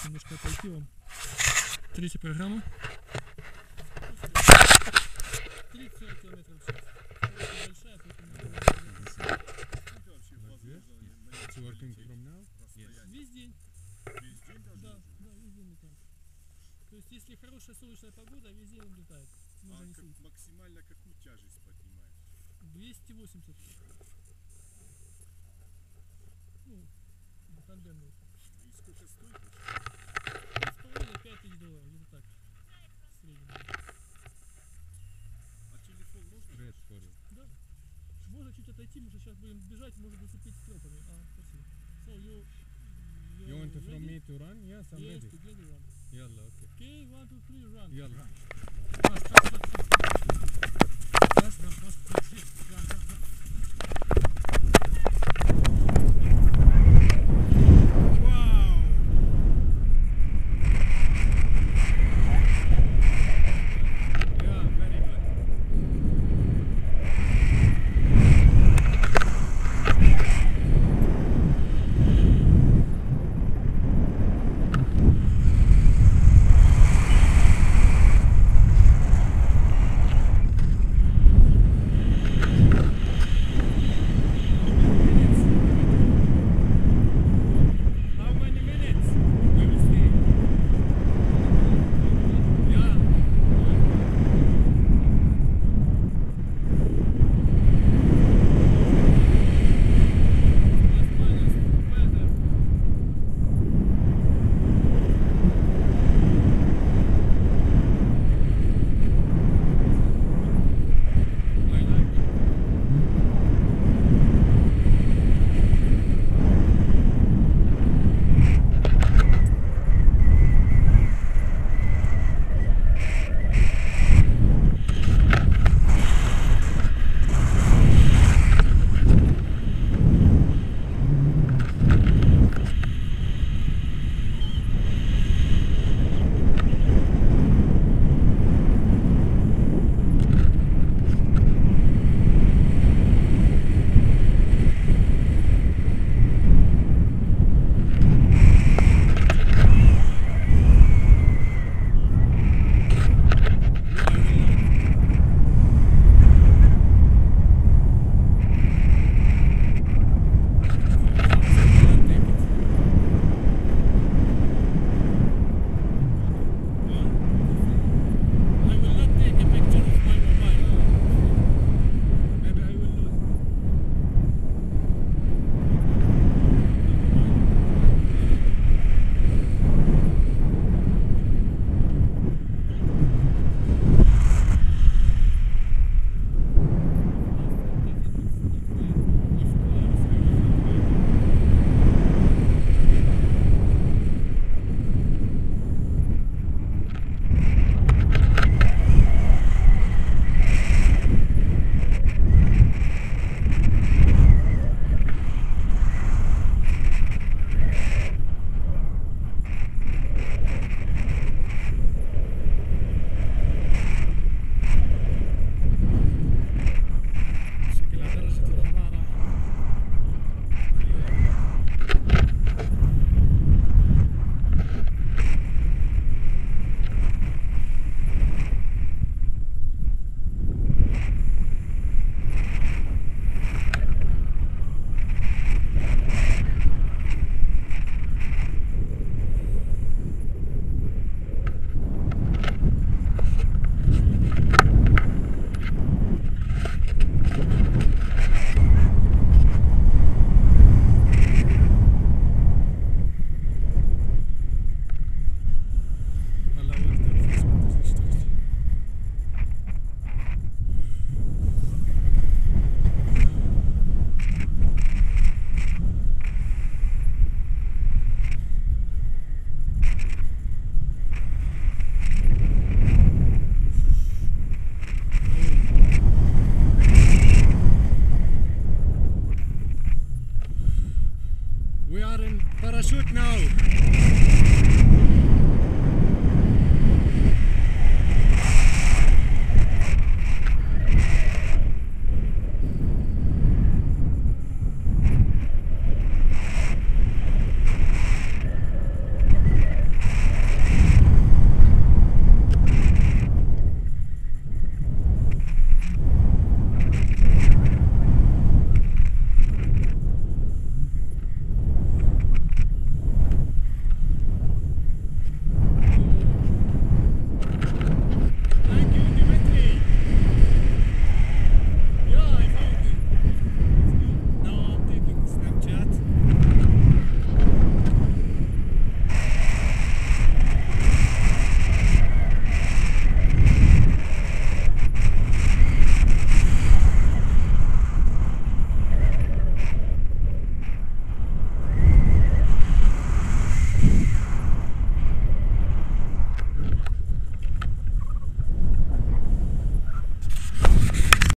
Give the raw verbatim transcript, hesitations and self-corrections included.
немножко отойти вам. Третья программа. тридцать километров в час. Скорость большая, поэтому... It's working from now? Yes. Весь день. Весь день даже? Да, да, весь день летает. То есть, если хорошая солнечная погода, весь день он летает. А как, максимально какую тяжесть поднимает? двести восемьдесят. Ну, тандемный. И сколько стоит? С половиной пять тысяч долларов, где-то так. В среднем. А телефон можно? Red for you. Да. Можно чуть отойти, мы сейчас будем бежать, может зацепить стропами. А, спасибо. So you, you, You want to from ready? me to run? Yes, I'm Yes, ready. together run. Yalla, okay. Okay, one, two, three, run. Yalla. Fast, fast, fast, fast. Fast, run, fast, fast, yes. Run, run, run. parachute now.